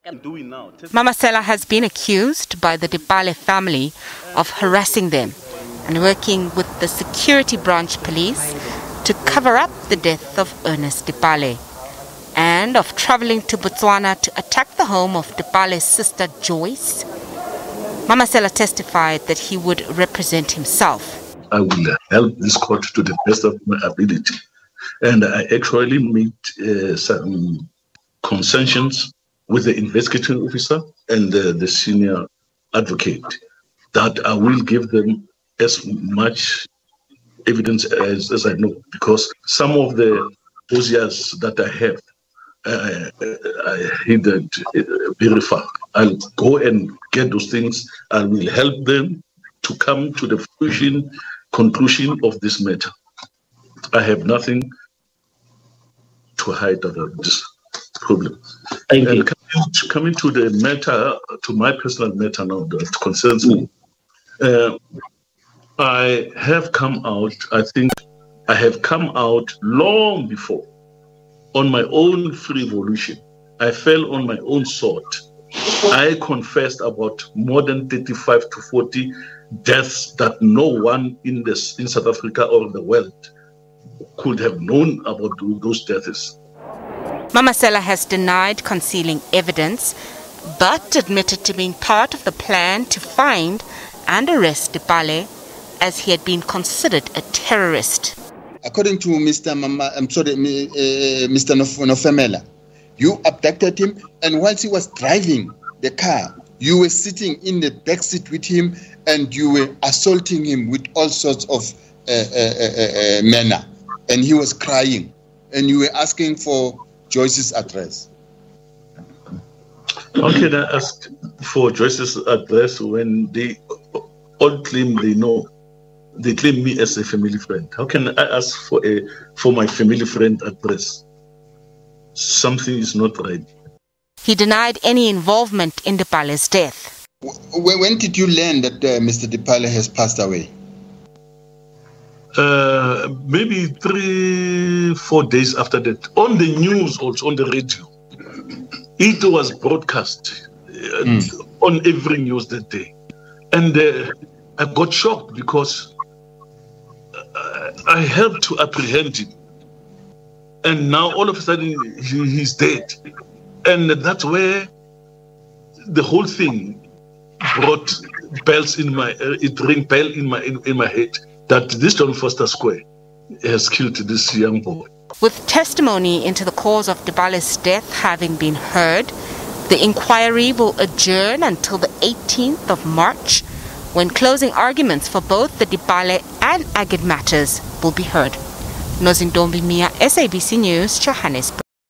Mamasela has been accused by the Dipale family of harassing them and working with the security branch police to cover up the death of Ernest Dipale, and of traveling to Botswana to attack the home of Dipale's sister Joyce. Mamasela testified that he would represent himself. I will help this court to the best of my ability. And I actually made some concessions with the investigating officer and the senior advocate that I will give them as much evidence as I know, because some of the dossiers that I have, I didn't verify. I'll go and get those things. I will help them to come to the conclusion of this matter. I have nothing to hide about this problem. And coming to the matter, to my personal matter now that concerns me, I have come out, I think I have come out long before on my own free volition. I fell on my own sword. I confessed about more than 35 to 40 deaths that no one in South Africa or the world could have known about those deaths. Mamasela has denied concealing evidence, but admitted to being part of the plan to find and arrest Dipale, as he had been considered a terrorist. According to Mr. Nofemela, you abducted him, and whilst he was driving the car, you were sitting in the back seat with him, and you were assaulting him with all sorts of manner, and he was crying, and you were asking for Joyce's address. How can I ask for Joyce's address when they all claim they know? They claim me as a family friend. How can I ask for my family friend address? Something is not right. He denied any involvement in Dipale's death. When did you learn that Mr. Dipale has passed away? Maybe 3-4 days after that. On the news, also on the radio. It was broadcast on every news that day. And I got shocked because I helped to apprehend him. And now all of a sudden he's dead. And that's where the whole thing brought bells in my, it rang bell in my head that this John Foster Square has killed this young boy. With testimony into the cause of Dipale's death having been heard, the inquiry will adjourn until the 18th of March, when closing arguments for both the Dipale and Agid matters will be heard. Nozintombi Mia, SABC News, Johannesburg.